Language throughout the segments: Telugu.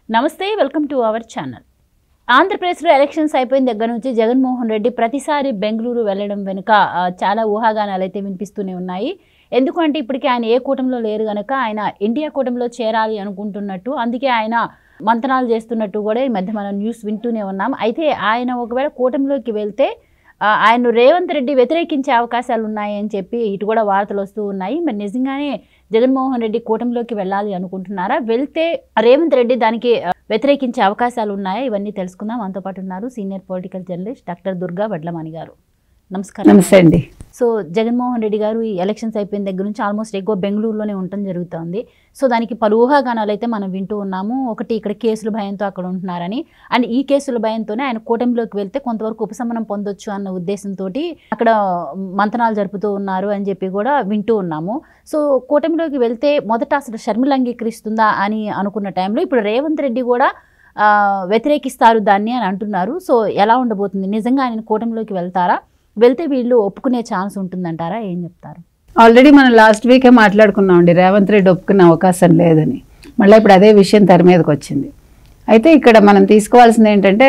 నమస్తే వెల్కమ్ టు అవర్ ఛానల్. ఆంధ్రప్రదేశ్లో ఎలక్షన్స్ అయిపోయిన దగ్గర నుంచి జగన్మోహన్ రెడ్డి ప్రతిసారి బెంగళూరు వెళ్ళడం వెనుక చాలా ఊహాగానాలు అయితే వినిపిస్తూనే ఉన్నాయి. ఎందుకంటే ఇప్పటికీ ఆయన ఏ కూటమిలో లేరు కనుక ఆయన ఇండియా కూటమిలో చేరాలి అనుకుంటున్నట్టు, అందుకే ఆయన మంతనాలు చేస్తున్నట్టు కూడా ఈ మధ్య మనం న్యూస్ వింటూనే ఉన్నాం. అయితే ఆయన ఒకవేళ కూటమిలోకి వెళ్తే ఆయన రేవంత్ రెడ్డి వ్యతిరేకించే అవకాశాలు ఉన్నాయని చెప్పి ఇటు కూడా వార్తలు వస్తూ ఉన్నాయి. మరి నిజంగానే జగన్మోహన్ రెడ్డి కూటమిలోకి వెళ్ళాలి అనుకుంటున్నారా? వెళ్తే రేవంత్ రెడ్డి దానికి వ్యతిరేకించే అవకాశాలు ఉన్నాయా? ఇవన్నీ తెలుసుకుందాం. మనతో పాటు ఉన్నారు senior political journalist doctor Durga Vadlamani garu. నమస్కారం. నమస్తే అండి. సో జగన్మోహన్ రెడ్డి గారు ఈ ఎలక్షన్స్ అయిపోయిన దగ్గర నుంచి ఆల్మోస్ట్ ఎక్కువ బెంగళూరులోనే ఉండటం జరుగుతుంది. సో దానికి పలు ఊహాగానాలు అయితే మనం వింటూ ఉన్నాము. ఒకటి, ఇక్కడ కేసుల భయంతో అక్కడ ఉంటున్నారని, అండ్ ఈ కేసుల భయంతోనే ఆయన కూటమిలోకి వెళ్తే కొంతవరకు ఉపశమనం పొందొచ్చు అన్న ఉద్దేశంతో అక్కడ మంతనాలు జరుపుతూ ఉన్నారు అని చెప్పి కూడా వింటూ ఉన్నాము. సో కూటమిలోకి వెళ్తే మొదట అసలు షర్మిల అంగీకరిస్తుందా అని అనుకున్న టైంలో ఇప్పుడు రేవంత్ రెడ్డి కూడా వ్యతిరేకిస్తారు దాన్ని అని అంటున్నారు. సో ఎలా ఉండబోతుంది? నిజంగా ఆయన కూటమిలోకి వెళ్తారా? వెళ్తే వీళ్ళు ఒప్పుకునే ఛాన్స్ ఉంటుందంటారా? ఏం చెప్తారు? ఆల్రెడీ మనం లాస్ట్ వీకే మాట్లాడుకున్నామండి, రేవంత్ రెడ్డి ఒప్పుకునే అవకాశం లేదని. మళ్ళీ ఇప్పుడు అదే విషయం తెర మీదకి వచ్చింది. అయితే ఇక్కడ మనం తీసుకోవాల్సింది ఏంటంటే,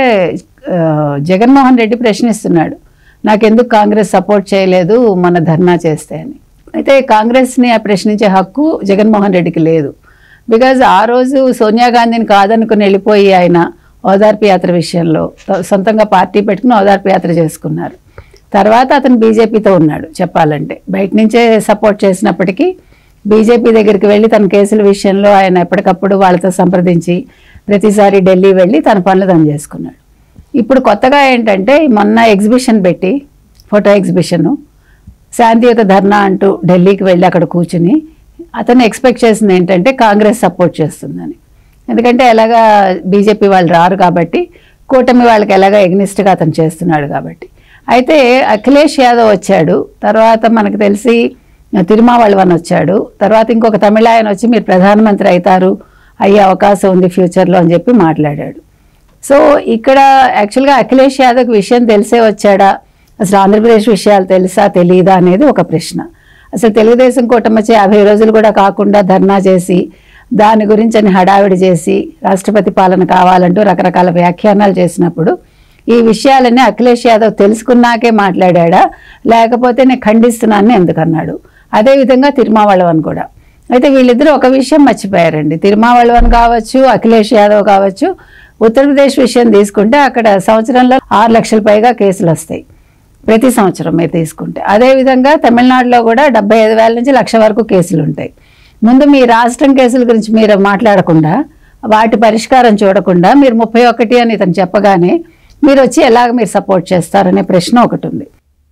జగన్మోహన్ రెడ్డి ప్రశ్నిస్తున్నాడు, నాకెందుకు కాంగ్రెస్ సపోర్ట్ చేయలేదు మన ధర్నా చేస్తే అని. అయితే కాంగ్రెస్ని ప్రశ్నించే హక్కు జగన్మోహన్ రెడ్డికి లేదు. బికాజ్ ఆ రోజు సోనియా గాంధీని కాదనుకుని వెళ్ళిపోయి ఆయన ఓదార్పు యాత్ర విషయంలో సొంతంగా పార్టీ పెట్టుకుని ఓదార్పు యాత్ర చేసుకున్నారు. తర్వాత అతను బీజేపీతో ఉన్నాడు. చెప్పాలంటే బయట నుంచే సపోర్ట్ చేసినప్పటికీ బీజేపీ దగ్గరికి వెళ్ళి తన కేసుల విషయంలో ఆయన ఎప్పటికప్పుడు వాళ్ళతో సంప్రదించి ప్రతిసారి ఢిల్లీ వెళ్ళి తన పనులు తను చేసుకున్నాడు. ఇప్పుడు కొత్తగా ఏంటంటే మొన్న ఎగ్జిబిషన్ పెట్టి, ఫోటో ఎగ్జిబిషను, శాంతియుత ధర్నా అంటూ ఢిల్లీకి వెళ్ళి అక్కడ కూర్చుని అతను ఎక్స్పెక్ట్ చేసింది ఏంటంటే కాంగ్రెస్ సపోర్ట్ చేస్తుందని. ఎందుకంటే ఎలాగా బీజేపీ వాళ్ళు రారు కాబట్టి, కూటమి వాళ్ళకి ఎలాగా ఎగ్నిస్ట్గా అతను చేస్తున్నాడు కాబట్టి. అయితే అఖిలేష్ యాదవ్ వచ్చాడు, తర్వాత మనకు తెలిసి తిరుమావళవన్ వచ్చాడు, తర్వాత ఇంకొక తమిళ ఆయన వచ్చి మీరు ప్రధానమంత్రి అవుతారు, అయ్యే అవకాశం ఉంది ఫ్యూచర్లో అని చెప్పి మాట్లాడాడు. సో ఇక్కడ యాక్చువల్గా అఖిలేష్ యాదవ్కి విషయం తెలిసే వచ్చాడా, అసలు ఆంధ్రప్రదేశ్ విషయాలు తెలుసా తెలీదా అనేది ఒక ప్రశ్న. అసలు తెలుగుదేశం కూటమి వచ్చి 50 రోజులు కూడా కాకుండా ధర్నా చేసి దాని గురించి అని హడావిడి చేసి రాష్ట్రపతి పాలన కావాలంటూ రకరకాల వ్యాఖ్యానాలు చేసినప్పుడు ఈ విషయాలన్నీ అఖిలేష్ యాదవ్ తెలుసుకున్నాకే మాట్లాడా, లేకపోతే నేను ఖండిస్తున్నానని ఎందుకన్నాడు? అదేవిధంగా తిరుమావళవన్ కూడా. అయితే వీళ్ళిద్దరూ ఒక విషయం మర్చిపోయారండి. తిరుమావళవన్ కావచ్చు, అఖిలేష్ యాదవ్ కావచ్చు, ఉత్తరప్రదేశ్ విషయం తీసుకుంటే అక్కడ సంవత్సరంలో 6 లక్షల పైగా కేసులు వస్తాయి ప్రతి సంవత్సరం మీరు తీసుకుంటే. అదేవిధంగా తమిళనాడులో కూడా 75,000 నుంచి 1,00,000 వరకు కేసులు ఉంటాయి. ముందు మీ రాష్ట్రం కేసుల గురించి మీరు మాట్లాడకుండా, వాటి పరిష్కారం చూడకుండా మీరు 31 అని ఇతను చెప్పగానే మీరు వచ్చి ఎలాగ మీరు సపోర్ట్ చేస్తారనే ప్రశ్న ఒకటి ఉంది.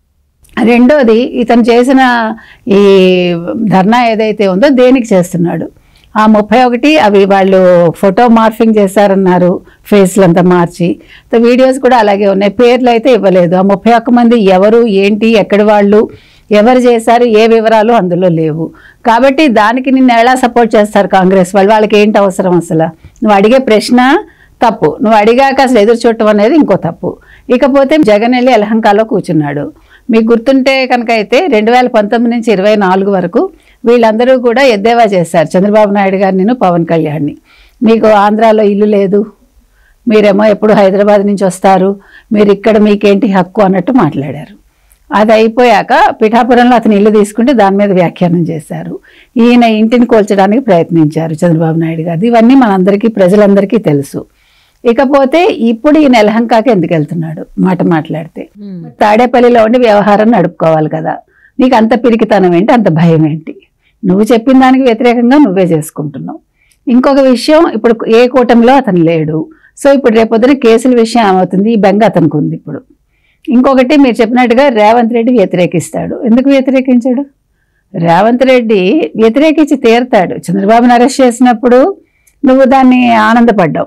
రెండోది, ఇతను చేసిన ఈ ధర్నా ఏదైతే ఉందో దేనికి చేస్తున్నాడు? ఆ 31 అవి వాళ్ళు ఫోటో మార్ఫింగ్ చేశారన్నారు, ఫేస్లంతా మార్చి. వీడియోస్ కూడా అలాగే ఉన్నాయి, పేర్లు అయితే ఇవ్వలేదు. ఆ 31 మంది ఎవరు, ఏంటి, ఎక్కడి వాళ్ళు, ఎవరు చేశారు, ఏ వివరాలు అందులో లేవు. కాబట్టి దానికి నిన్ను ఎలా సపోర్ట్ చేస్తారు కాంగ్రెస్ వాళ్ళు? వాళ్ళకి ఏంటి అవసరం? అసలు నువ్వు అడిగే ప్రశ్న తప్పు, నువ్వు అడిగాక అసలు ఎదురు చూడటం అనేది ఇంకో తప్పు. ఇకపోతే జగన్ వెళ్ళి యలహంకలో కూర్చున్నాడు. మీకు గుర్తుంటే కనుక అయితే 2019 నుంచి 24 వరకు వీళ్ళందరూ కూడా ఎద్దేవా చేశారు చంద్రబాబు నాయుడు గారిని, పవన్ కళ్యాణ్ని. మీకు ఆంధ్రాలో ఇల్లు లేదు, మీరేమో ఎప్పుడు హైదరాబాద్ నుంచి వస్తారు, మీరు ఇక్కడ మీకేంటి హక్కు అన్నట్టు మాట్లాడారు. అది అయిపోయాక పిఠాపురంలో అతను ఇల్లు తీసుకుంటే దాని మీద వ్యాఖ్యానం చేశారు. ఈయన ఇంటిని కూల్చడానికి ప్రయత్నించారు చంద్రబాబు నాయుడు గారు. ఇవన్నీ మనందరికీ, ప్రజలందరికీ తెలుసు. ఇకపోతే ఇప్పుడు ఈయన యలహంకకి ఎందుకు వెళ్తున్నాడు? మాట్లాడితే తాడేపల్లిలో ఉండి వ్యవహారం నడుపుకోవాలి కదా. నీకు అంత పిరికితనం ఏంటి, అంత భయం ఏంటి? నువ్వు చెప్పిన దానికి వ్యతిరేకంగా నువ్వే చేసుకుంటున్నావు. ఇంకొక విషయం, ఇప్పుడు ఏ కూటమిలో అతను లేడు. సో ఇప్పుడు రేపొద్దున కేసుల విషయం ఏమవుతుంది? ఈ బెంగ అతనికి ఉంది ఇప్పుడు. ఇంకొకటి, మీరు చెప్పినట్టుగా రేవంత్ రెడ్డి వ్యతిరేకిస్తాడు. ఎందుకు వ్యతిరేకించాడు? రేవంత్ రెడ్డి వ్యతిరేకించి తీరుతాడు. చంద్రబాబుని అరెస్ట్ చేసినప్పుడు నువ్వు దాన్ని ఆనందపడ్డావు.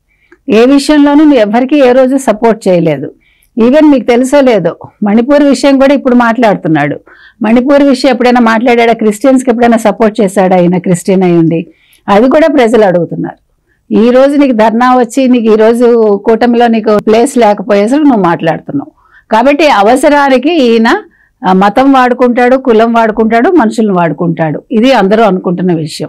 ఏ విషయంలోనూ నువ్వు ఎవరికి ఏ రోజు సపోర్ట్ చేయలేదు. ఈవెన్ మీకు తెలుసో లేదో మణిపూర్ విషయం కూడా ఇప్పుడు మాట్లాడుతున్నాడు. మణిపూర్ విషయం ఎప్పుడైనా మాట్లాడా? క్రిస్టియన్స్కి ఎప్పుడైనా సపోర్ట్ చేశాడా? ఆయన క్రిస్టియన్ అయి ఉండి. అది కూడా ప్రజలు అడుగుతున్నారు. ఈ రోజు నీకు ధర్నా వచ్చి నీకు ఈరోజు కూటమిలో నీకు ప్లేస్ లేకపోయేసరికి నువ్వు మాట్లాడుతున్నావు. కాబట్టి అవసరానికి ఈయన మతం వాడుకుంటాడు, కులం వాడుకుంటాడు, మనుషులను వాడుకుంటాడు. ఇది అందరూ అనుకుంటున్న విషయం.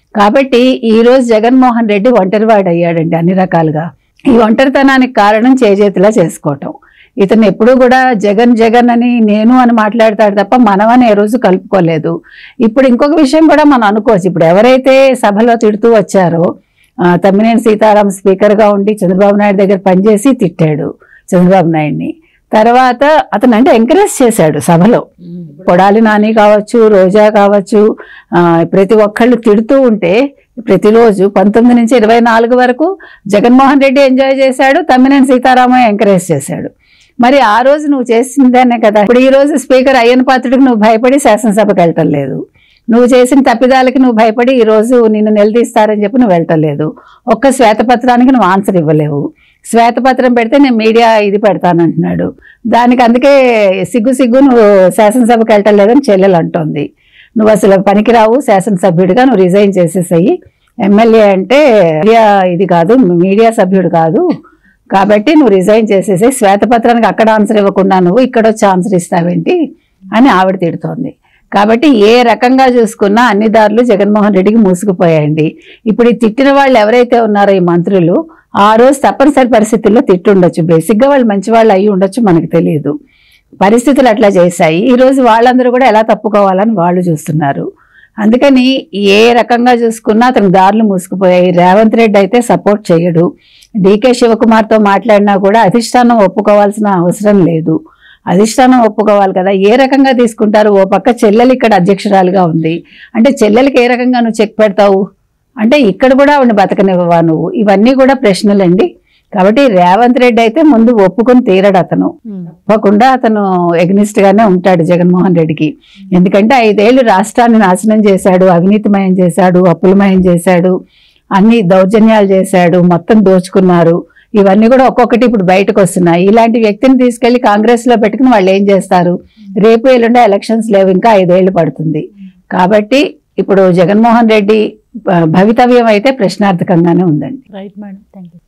కాబట్టి ఈ రోజు జగన్మోహన్ రెడ్డి ఒంటరివాడు అయ్యాడండి అన్ని రకాలుగా. ఈ ఒంటరితనానికి కారణం చేజేతిలా చేసుకోవటం. ఇతను ఎప్పుడూ కూడా జగన్ జగన్ అని నేను అని మాట్లాడతాడు తప్ప మనమని ఏ రోజు కలుపుకోలేదు. ఇప్పుడు ఇంకొక విషయం కూడా మనం అనుకోవచ్చు. ఇప్పుడు ఎవరైతే సభలో తిడుతూ వచ్చారో తమ్మినేని సీతారాం స్పీకర్గా ఉండి చంద్రబాబు నాయుడు దగ్గర పనిచేసి తిట్టాడు చంద్రబాబు నాయుడిని. తర్వాత అతను అంటే ఎంకరేజ్ చేశాడు సభలో. కొడాలి నాని కావచ్చు, రోజా కావచ్చు, ప్రతి ఒక్కళ్ళు తిడుతూ ఉంటే ప్రతిరోజు 19 నుంచి 24 వరకు జగన్మోహన్ రెడ్డి ఎంజాయ్ చేశాడు, తమ్మినేని సీతారామయ్య ఎంకరేజ్ చేశాడు. మరి ఆ రోజు నువ్వు చేసిందనే కదా ఇప్పుడు ఈ రోజు స్పీకర్ అయ్యన్న పాత్రుడికి నువ్వు భయపడి శాసనసభకు వెళ్ళటం లేదు. నువ్వు చేసిన తప్పిదాలకి నువ్వు భయపడి ఈ రోజు నిన్ను నిలదీస్తారని చెప్పి నువ్వు వెళ్ళటం లేదు. ఒక్క శ్వేతపత్రానికి నువ్వు ఆన్సర్ ఇవ్వలేవు. శ్వేతపత్రం పెడితే నేను మీడియా ఇది పెడతానంటున్నాడు. దానికి అందుకే సిగ్గు నువ్వు శాసనసభకు వెళ్ళటం లేదని చెల్లెలు అంటోంది. నువ్వు అసలు పనికిరావు శాసనసభ్యుడిగా, నువ్వు రిజైన్ చేసేసాయి. ఎమ్మెల్యే అంటే మీడియా ఇది కాదు, మీడియా సభ్యుడు కాదు, కాబట్టి నువ్వు రిజైన్ చేసేసి శ్వేతపత్రానికి అక్కడ ఆన్సర్ ఇవ్వకుండా నువ్వు ఇక్కడ వచ్చి ఆన్సర్ ఇస్తావేంటి అని ఆవిడ తిడుతోంది. కాబట్టి ఏ రకంగా చూసుకున్నా అన్ని దారులు జగన్మోహన్ రెడ్డికి మూసుకుపోయాయండి. ఇప్పుడు ఈ తిట్టిన వాళ్ళు ఎవరైతే ఉన్నారో ఈ మంత్రులు ఆ రోజు తప్పనిసరి పరిస్థితుల్లో తిట్టుండొచ్చు. బేసిక్గా వాళ్ళు మంచి వాళ్ళు అయ్యి ఉండొచ్చు, మనకు తెలియదు. పరిస్థితులు అట్లా చేశాయి. ఈరోజు వాళ్ళందరూ కూడా ఎలా తప్పుకోవాలని వాళ్ళు చూస్తున్నారు. అందుకని ఏ రకంగా చూసుకున్నా అతనికి దారులు మూసుకుపోయాయి. రేవంత్ రెడ్డి అయితే సపోర్ట్ చేయడు. డీకే శివకుమార్తో మాట్లాడినా కూడా అధిష్టానం ఒప్పుకోవాల్సిన అవసరం లేదు. అధిష్టానం ఒప్పుకోవాలి కదా. ఏ రకంగా తీసుకుంటారు? ఓ పక్క చెల్లెలు ఇక్కడ అధ్యక్షురాలుగా ఉంది అంటే చెల్లెలకి ఏ రకంగా నువ్వు చెక్ పెడతావు అంటే ఇక్కడ కూడా ఆవిడని బతకనివ్వవా నువ్వు? ఇవన్నీ కూడా ప్రశ్నలండి. కాబట్టి రేవంత్ రెడ్డి అయితే ముందు ఒప్పుకొని తీరడు. అతను తప్పకుండా అతను ఎగ్నిస్ట్ గానే ఉంటాడు జగన్మోహన్ రెడ్డికి. ఎందుకంటే 5 ఏళ్ళు రాష్ట్రాన్ని నాశనం చేశాడు, అవినీతిమయం చేశాడు, అప్పులమయం చేశాడు, అన్ని దౌర్జన్యాలు చేశాడు, మొత్తం దోచుకున్నారు. ఇవన్నీ కూడా ఒక్కొక్కటి ఇప్పుడు బయటకు వస్తున్నాయి. ఇలాంటి వ్యక్తిని తీసుకెళ్లి కాంగ్రెస్ లో పెట్టుకుని వాళ్ళు ఏం చేస్తారు? రేపు ఎల్లుండే ఎలక్షన్స్ లేవు, ఇంకా 5 ఏళ్ళు పడుతుంది. కాబట్టి ఇప్పుడు జగన్మోహన్ రెడ్డి భవితవ్యం అయితే ప్రశ్నార్థకంగానే ఉందండి. Right madam, thank you.